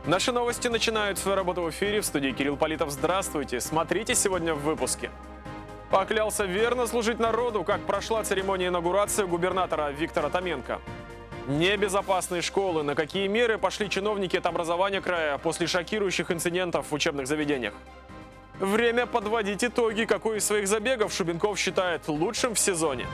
Наши новости начинают свою работу в эфире. В студии Кирилл Политов. Здравствуйте. Смотрите сегодня в выпуске. Поклялся верно служить народу. Как прошла церемония инаугурации губернатора Виктора Томенко. Небезопасные школы. На какие меры пошли чиновники от образования края после шокирующих инцидентов в учебных заведениях. Время подводить итоги. Какой из своих забегов Шубенков считает лучшим в сезоне.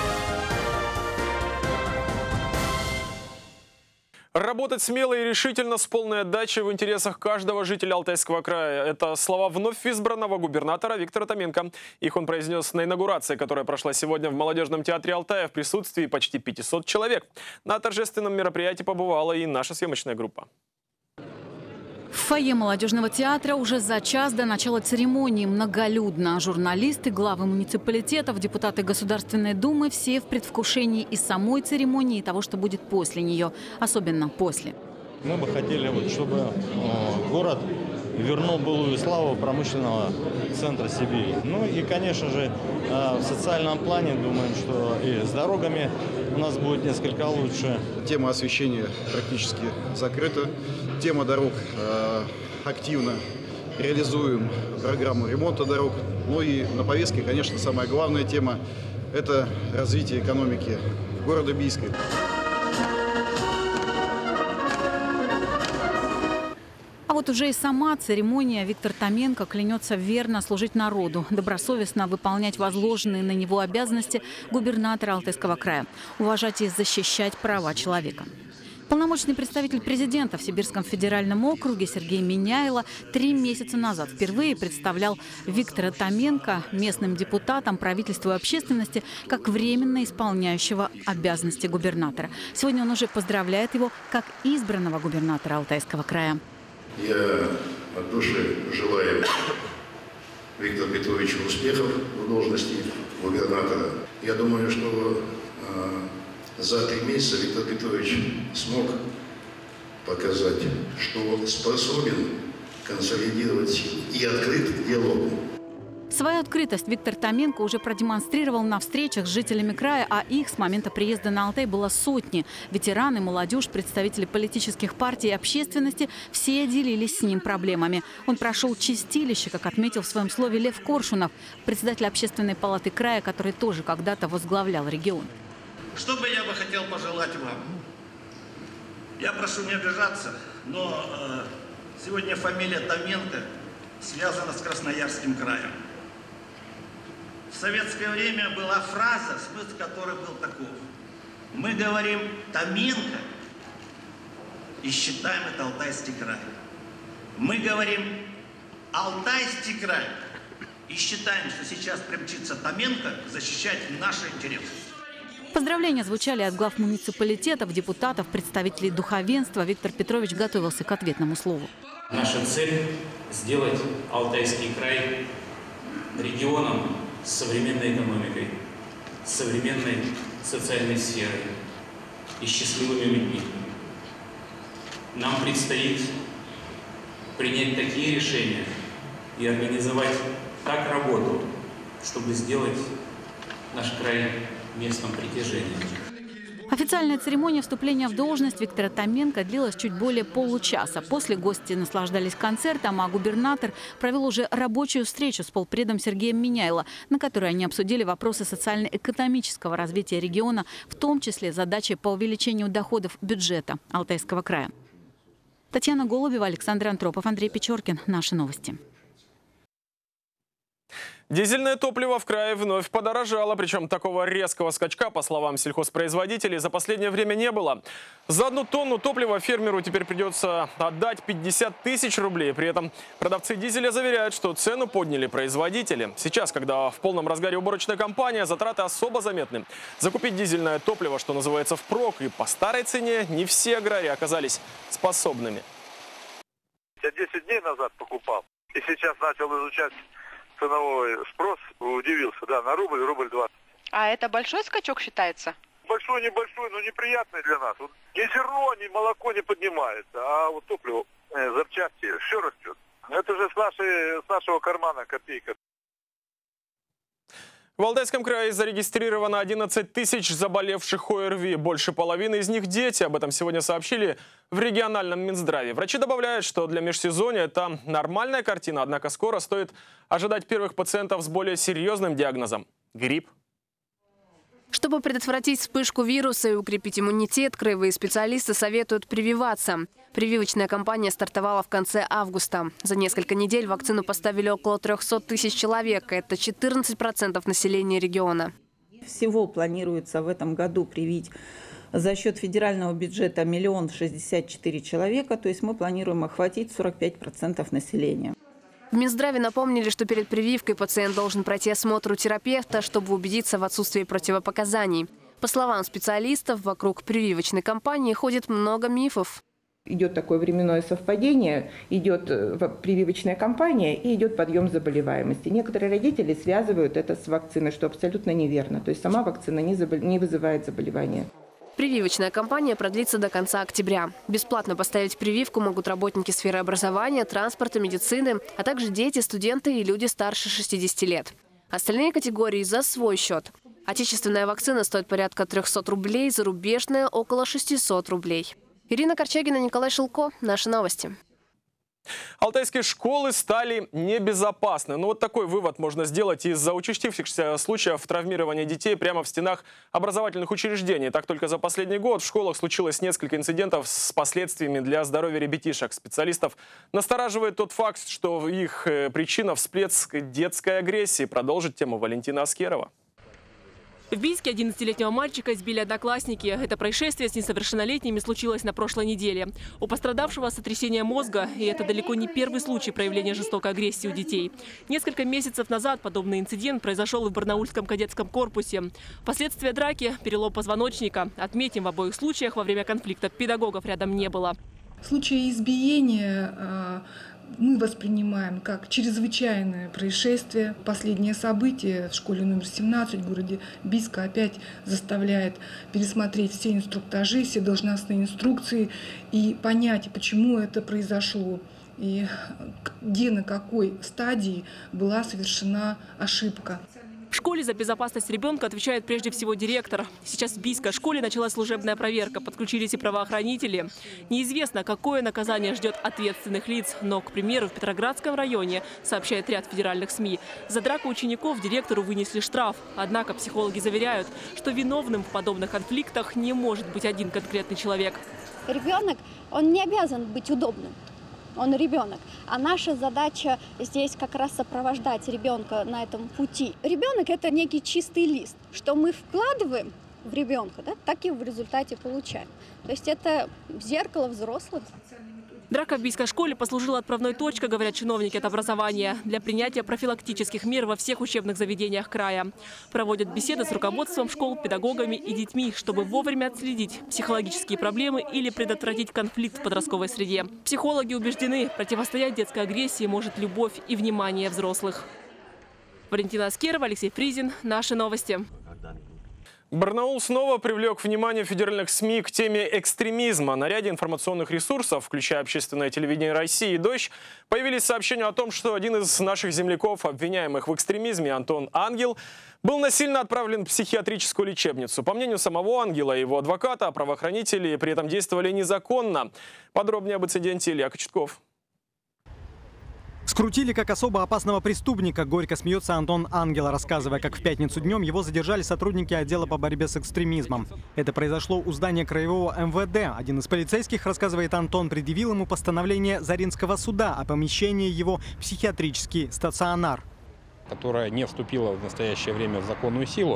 Работать смело и решительно с полной отдачей в интересах каждого жителя Алтайского края. Это слова вновь избранного губернатора Виктора Томенко. Их он произнес на инаугурации, которая прошла сегодня в Молодежном театре Алтая в присутствии почти 500 человек. На торжественном мероприятии побывала и наша съемочная группа. В фойе Молодежного театра уже за час до начала церемонии многолюдно. Журналисты, главы муниципалитетов, депутаты Государственной Думы – все в предвкушении и самой церемонии, и того, что будет после нее. Особенно после. Мы бы хотели, чтобы город вернул былую славу промышленного центра Сибири. Ну и, конечно же, в социальном плане думаем, что и с дорогами у нас будет несколько лучше. Тема освещения практически закрыта. Тема дорог активно реализуем программу ремонта дорог. Ну и на повестке, конечно, самая главная тема – это развитие экономики города Бийска. А вот уже и сама церемония. Виктор Томенко клянется верно служить народу, добросовестно выполнять возложенные на него обязанности губернатора Алтайского края, уважать и защищать права человека. Полномочный представитель президента в Сибирском федеральном округе Сергей Миняйло 3 месяца назад впервые представлял Виктора Томенко местным депутатам, правительству и общественности как временно исполняющего обязанности губернатора. Сегодня он уже поздравляет его как избранного губернатора Алтайского края. Я от души желаю Виктору Петровичу успехов в должности губернатора. Я думаю, что за 3 месяца Виктор Петрович смог показать, что он способен консолидировать силы и открыт к диалогу. Свою открытость Виктор Томенко уже продемонстрировал на встречах с жителями края, а их с момента приезда на Алтай было сотни. Ветераны, молодежь, представители политических партий и общественности – все делились с ним проблемами. Он прошел чистилище, как отметил в своем слове Лев Коршунов, председатель общественной палаты края, который тоже когда-то возглавлял регион. Что бы я хотел пожелать вам? Я прошу не обижаться, но сегодня фамилия Томенко связана с Красноярским краем. В советское время была фраза, смысл которой был таков. Мы говорим Томенко и считаем это Алтайский край. Мы говорим Алтайский край и считаем, что сейчас примчится Томенко защищать наши интересы. Поздравления звучали от глав муниципалитетов, депутатов, представителей духовенства. Виктор Петрович готовился к ответному слову. Наша цель – сделать Алтайский край регионом с современной экономикой, с современной социальной сферой и счастливыми людьми. Нам предстоит принять такие решения и организовать так работу, чтобы сделать наш край местом притяжения. Официальная церемония вступления в должность Виктора Томенко длилась чуть более получаса. После гости наслаждались концертом, а губернатор провел уже рабочую встречу с полпредом Сергеем Миняйло, на которой они обсудили вопросы социально-экономического развития региона, в том числе задачи по увеличению доходов бюджета Алтайского края. Татьяна Голубева, Александр Антропов, Андрей Печоркин. Наши новости. Дизельное топливо в крае вновь подорожало, причем такого резкого скачка, по словам сельхозпроизводителей, за последнее время не было. За 1 тонну топлива фермеру теперь придется отдать 50 тысяч рублей. При этом продавцы дизеля заверяют, что цену подняли производители. Сейчас, когда в полном разгаре уборочная кампания, затраты особо заметны. Закупить дизельное топливо, что называется, впрок, и по старой цене не все аграрии оказались способными. Я 10 дней назад покупал и сейчас начал изучать ценовой спрос, удивился, да, на рубль, рубль 20. А это большой скачок считается? Большой, небольшой, но неприятный для нас. Вот ни зерно, ни молоко не поднимается, а вот топливо, запчасти, все растет. Это же с нашего кармана копейка. В Алтайском крае зарегистрировано 11 тысяч заболевших ОРВИ. Больше половины из них дети. Об этом сегодня сообщили в региональном Минздраве. Врачи добавляют, что для межсезонья это нормальная картина, однако скоро стоит ожидать первых пациентов с более серьезным диагнозом – грипп. Чтобы предотвратить вспышку вируса и укрепить иммунитет, краевые специалисты советуют прививаться. Прививочная кампания стартовала в конце августа. За несколько недель вакцину поставили около 300 тысяч человек. Это 14% населения региона. Всего планируется в этом году привить за счет федерального бюджета 1 064 000 человека. То есть мы планируем охватить 45% населения. В Минздраве напомнили, что перед прививкой пациент должен пройти осмотр у терапевта, чтобы убедиться в отсутствии противопоказаний. По словам специалистов, вокруг прививочной кампании ходит много мифов. Идет такое временное совпадение, идет прививочная кампания и идет подъем заболеваемости. Некоторые родители связывают это с вакциной, что абсолютно неверно. То есть сама вакцина не вызывает заболевания. Прививочная кампания продлится до конца октября. Бесплатно поставить прививку могут работники сферы образования, транспорта, медицины, а также дети, студенты и люди старше 60 лет. Остальные категории за свой счет. Отечественная вакцина стоит порядка 300 рублей, зарубежная – около 600 рублей. Ирина Корчагина, Николай Шилко. Наши новости. Алтайские школы стали небезопасны. Но вот такой вывод можно сделать из-за участившихся случаев травмирования детей прямо в стенах образовательных учреждений. Так, только за последний год в школах случилось несколько инцидентов с последствиями для здоровья ребятишек. Специалистов настораживает тот факт, что их причина – всплеск детской агрессии. Продолжит тему Валентина Аскерова. В Бийске 11-летнего мальчика избили одноклассники. Это происшествие с несовершеннолетними случилось на прошлой неделе. У пострадавшего сотрясение мозга, и это далеко не первый случай проявления жестокой агрессии у детей. Несколько месяцев назад подобный инцидент произошел и в Барнаульском кадетском корпусе. Последствия драки – перелом позвоночника. Отметим, в обоих случаях во время конфликта педагогов рядом не было. В случае избиения мы воспринимаем как чрезвычайное происшествие. Последнее событие в школе номер 17 в городе Бийска опять заставляет пересмотреть все инструктажи, все должностные инструкции и понять, почему это произошло и где, на какой стадии была совершена ошибка. В школе за безопасность ребенка отвечает прежде всего директор. Сейчас в Бийской школе началась служебная проверка. Подключились и правоохранители. Неизвестно, какое наказание ждет ответственных лиц. Но, к примеру, в Петроградском районе, сообщает ряд федеральных СМИ, за драку учеников директору вынесли штраф. Однако психологи заверяют, что виновным в подобных конфликтах не может быть один конкретный человек. Ребенок, он не обязан быть удобным. Он ребенок. А наша задача здесь как раз сопровождать ребенка на этом пути. Ребенок – это некий чистый лист. Что мы вкладываем в ребенка, да, так и в результате получаем. То есть это зеркало взрослых. Драка в Бийской школе послужила отправной точкой, говорят чиновники от образования, для принятия профилактических мер во всех учебных заведениях края. Проводят беседы с руководством школ, педагогами и детьми, чтобы вовремя отследить психологические проблемы или предотвратить конфликт в подростковой среде. Психологи убеждены, противостоять детской агрессии может любовь и внимание взрослых. Валентина Аскерова, Алексей Фризин. Наши новости. Барнаул снова привлек внимание федеральных СМИ к теме экстремизма. На ряде информационных ресурсов, включая общественное телевидение России и «Дождь», появились сообщения о том, что один из наших земляков, обвиняемых в экстремизме, Антон Ангел, был насильно отправлен в психиатрическую лечебницу. По мнению самого Ангела и его адвоката, правоохранители при этом действовали незаконно. Подробнее об инциденте Илья Кочетков. Скрутили как особо опасного преступника. Горько смеется Антон Ангел, рассказывая, как в пятницу днем его задержали сотрудники отдела по борьбе с экстремизмом. Это произошло у здания краевого МВД. Один из полицейских, рассказывает Антон, предъявил ему постановление Заринского суда о помещении его в психиатрический стационар, которая не вступила в настоящее время в законную силу.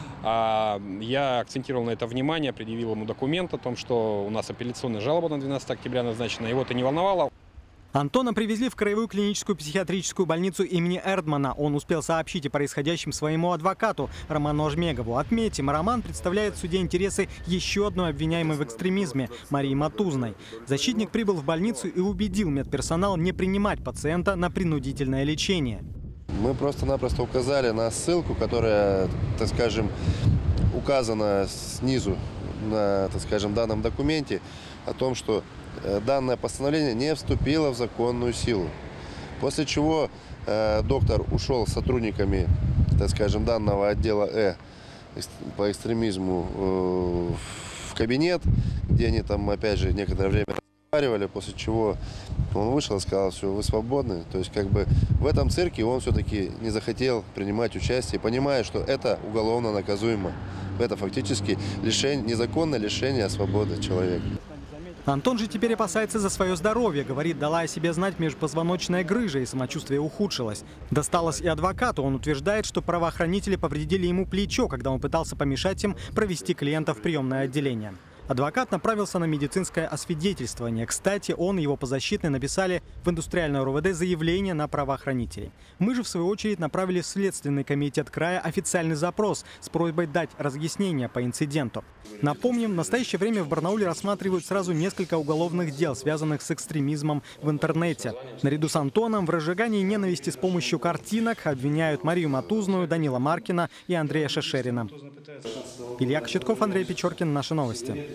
Я акцентировал на это внимание, предъявил ему документ о том, что у нас апелляционная жалоба на 12 октября назначена. Его это не волновало. Антона привезли в краевую клиническую психиатрическую больницу имени Эрдмана. Он успел сообщить о происходящем своему адвокату Роману Ажмегову. Отметим, Роман представляет в суде интересы еще одной обвиняемой в экстремизме – Марии Матузной. Защитник прибыл в больницу и убедил медперсонал не принимать пациента на принудительное лечение. Мы просто-напросто указали на ссылку, которая, так скажем, указана снизу на, так скажем, данном документе о том, что данное постановление не вступило в законную силу. После чего доктор ушел с сотрудниками так скажем, данного отдела по экстремизму в кабинет, где они там, опять же, некоторое время разговаривали, после чего он вышел и сказал: все, вы свободны. То есть, как бы в этом цирке он все-таки не захотел принимать участие, понимая, что это уголовно наказуемо. Это фактически незаконное лишение свободы человека. Антон же теперь опасается за свое здоровье. Говорит, дала о себе знать межпозвоночная грыжа, и самочувствие ухудшилось. Досталось и адвокату. Он утверждает, что правоохранители повредили ему плечо, когда он пытался помешать им провести клиента в приемное отделение. Адвокат направился на медицинское освидетельствование. Кстати, он и его подзащитные написали в индустриальное РОВД заявление на правоохранителей. Мы же, в свою очередь, направили в Следственный комитет края официальный запрос с просьбой дать разъяснения по инциденту. Напомним, в настоящее время в Барнауле рассматривают сразу несколько уголовных дел, связанных с экстремизмом в интернете. Наряду с Антоном в разжигании ненависти с помощью картинок обвиняют Марию Матузную, Данила Маркина и Андрея Шешерина. Илья Кочетков, Андрей Печоркин. Наши новости.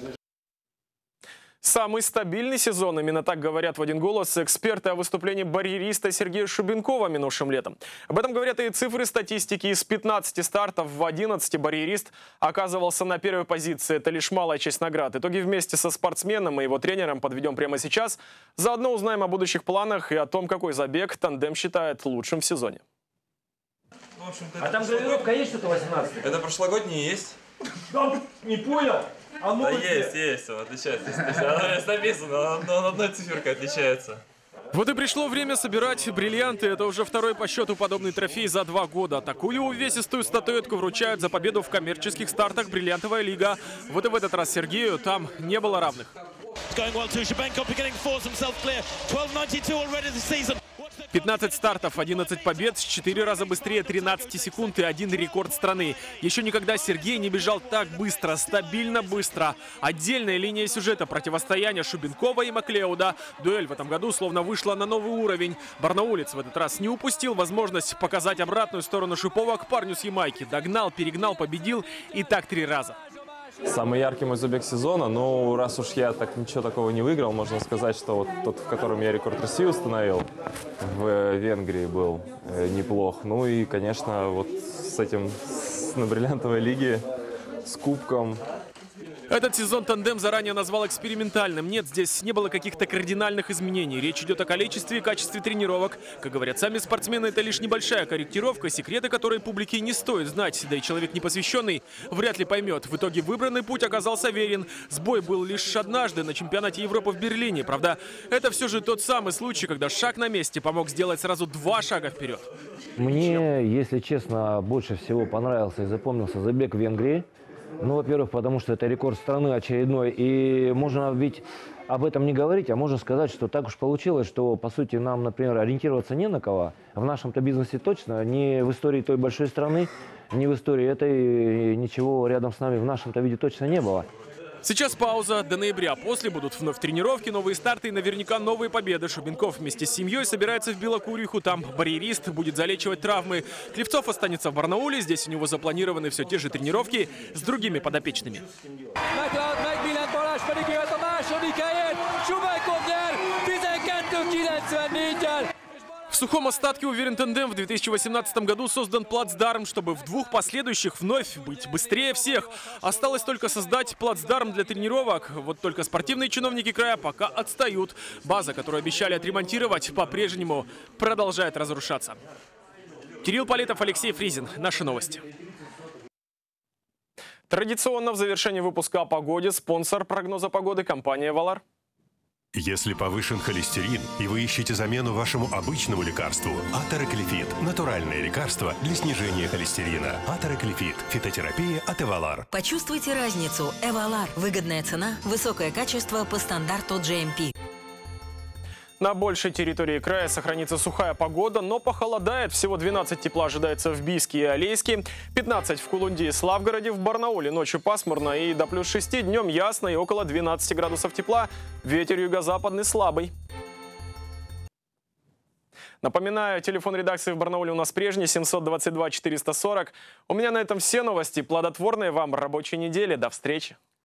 Самый стабильный сезон, именно так говорят в один голос эксперты о выступлении барьериста Сергея Шубенкова минувшим летом. Об этом говорят и цифры статистики. Из 15 стартов в 11 барьерист оказывался на первой позиции. Это лишь малая часть наград. Итоги вместе со спортсменом и его тренером подведем прямо сейчас. Заодно узнаем о будущих планах и о том, какой забег тандем считает лучшим в сезоне. А там гравировка есть, что-то 18? Это прошлогодний есть. Не понял? Да есть, отличается. Оно написано, но одной циферкой отличается. Вот и пришло время собирать бриллианты. Это уже второй по счету подобный трофей за 2 года. Такую увесистую статуэтку вручают за победу в коммерческих стартах «Бриллиантовая лига». Вот и в этот раз Сергею там не было равных. 15 стартов, 11 побед, в 4 раза быстрее 13 секунд и 1 рекорд страны. Еще никогда Сергей не бежал так быстро, стабильно быстро. Отдельная линия сюжета противостояния Шубенкова и Маклеуда. Дуэль в этом году словно вышла на новый уровень. Барнаулец в этот раз не упустил возможность показать обратную сторону Шипова к парню с Ямайки. Догнал, перегнал, победил и так 3 раза. Самый яркий мой забег сезона, но раз уж я так ничего такого не выиграл, можно сказать, что вот тот, в котором я рекорд России установил, в Венгрии был неплох. Ну и, конечно, вот с этим, на бриллиантовой лиге, с кубком. Этот сезон тандем заранее назвал экспериментальным. Нет, здесь не было каких-то кардинальных изменений. Речь идет о количестве и качестве тренировок. Как говорят сами спортсмены, это лишь небольшая корректировка, секреты которой публике не стоит знать. Да и человек непосвященный вряд ли поймет. В итоге выбранный путь оказался верен. Сбой был лишь однажды на чемпионате Европы в Берлине. Правда, это все же тот самый случай, когда шаг на месте помог сделать сразу 2 шага вперед. Мне, если честно, больше всего понравился и запомнился забег в Венгрии. Ну, во-первых, потому что это рекорд страны очередной, и можно ведь об этом не говорить, а можно сказать, что так уж получилось, что, по сути, нам, например, ориентироваться не на кого. В нашем-то бизнесе точно, не в истории той большой страны, не в истории этой, ничего рядом с нами в нашем-то виде точно не было. Сейчас пауза до ноября. После будут вновь тренировки, новые старты и наверняка новые победы. Шубенков вместе с семьей собирается в Белокуриху. Там барьерист будет залечивать травмы. Клевцов останется в Барнауле. Здесь у него запланированы все те же тренировки с другими подопечными. В сухом остатке, уверен тандем, в 2018 году создан плацдарм, чтобы в 2 последующих вновь быть быстрее всех. Осталось только создать плацдарм для тренировок. Вот только спортивные чиновники края пока отстают. База, которую обещали отремонтировать, по-прежнему продолжает разрушаться. Кирилл Политов, Алексей Фризин. Наши новости. Традиционно в завершении выпуска о погоде спонсор прогноза погоды — компания «Валар». Если повышен холестерин и вы ищете замену вашему обычному лекарству, Атероклефит – натуральное лекарство для снижения холестерина. Атероклефит – фитотерапия от Эвалар. Почувствуйте разницу. Эвалар. Выгодная цена, высокое качество по стандарту GMP. На большей территории края сохранится сухая погода, но похолодает. Всего 12 тепла ожидается в Бийске и Алейске, 15 в Кулунде и Славгороде, в Барнауле ночью пасмурно и до +6, днем ясно и около 12 градусов тепла. Ветер юго-западный слабый. Напоминаю, телефон редакции в Барнауле у нас прежний, 722 440. У меня на этом все новости. Плодотворной вам рабочей недели. До встречи.